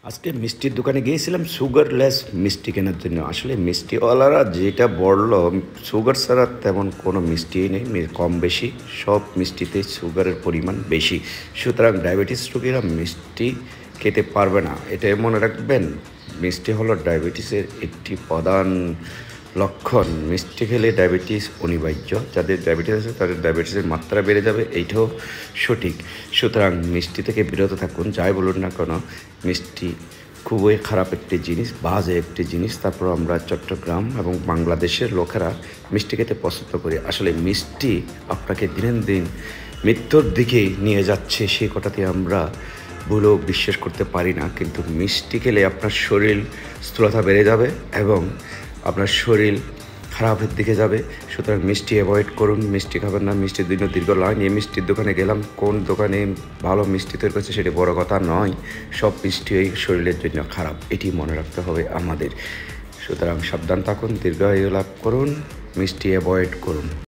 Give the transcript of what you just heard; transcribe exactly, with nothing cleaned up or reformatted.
আজকে মিষ্টির দোকানে গিয়েছিলাম সুগারলেস মিষ্টি কেনার জন্য। আসলে মিষ্টিওয়ালারা যেটা বলল, সুগার ছাড়া তেমন কোনো মিষ্টিই নেই, মি- কম বেশি সব মিষ্টিতে সুগারের পরিমাণ বেশি। সুতরাং ডায়াবেটিস রোগীরা মিষ্টি খেতে পারবে না, এটা মনে রাখবেন। মিষ্টি হলো ডায়াবেটিসের একটি প্রধান লক্ষণ। মিষ্টি খেলে ডায়াবেটিস অনিবার্য। যাদের ডায়াবেটিস আছে তাদের ডায়াবেটিসের মাত্রা বেড়ে যাবে, এইটাও সঠিক। সুতরাং মিষ্টি থেকে বিরত থাকুন, যাই বলুন না কেন। মিষ্টি খুবই খারাপ একটি জিনিস, বাজে একটি জিনিস। তারপর আমরা চট্টগ্রাম এবং বাংলাদেশের লোকেরা মিষ্টি খেতে পছন্দ করি। আসলে মিষ্টি আপনাকে দিনের দিন মৃত্যুর দিকে নিয়ে যাচ্ছে, সেই কথাটি আমরা ভুলেও বিশ্বাস করতে পারি না। কিন্তু মিষ্টি খেলে আপনার শরীর স্থূলতা বেড়ে যাবে এবং আপনার শরীর খারাপের দিকে যাবে। সুতরাং মিষ্টি অ্যাভয়েড করুন, মিষ্টি খাবেন না। মিষ্টির দিনও দীর্ঘ লাইন। এই মিষ্টির দোকানে গেলাম, কোন দোকানে ভালো মিষ্টি তৈরি করছে সেটি বড় কথা নয়, সব মিষ্টি এই শরীরের জন্য খারাপ, এটি মনে রাখতে হবে আমাদের। সুতরাং সাবধান থাকুন, দীর্ঘায়ু লাভ করুন, মিষ্টি অ্যাভয়েড করুন।